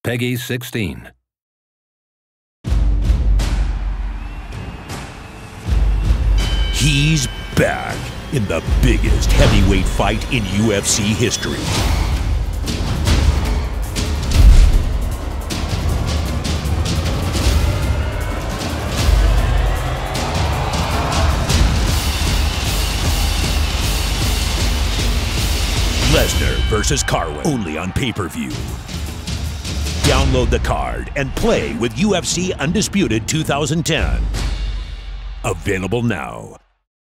Peggy 16. He's back in the biggest heavyweight fight in UFC history. Lesnar versus Carwin, only on pay-per-view. Download the card and play with UFC Undisputed 2010. Available now.